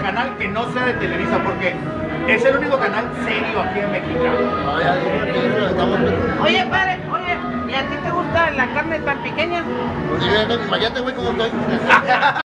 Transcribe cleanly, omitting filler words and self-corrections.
canal que no sea de Televisa, porque es el único canal serio aquí en México. Oye, padre, oye, ¿y a ti te gusta la carne tan pequeña? Pues imagínate, güey, cómo estoy.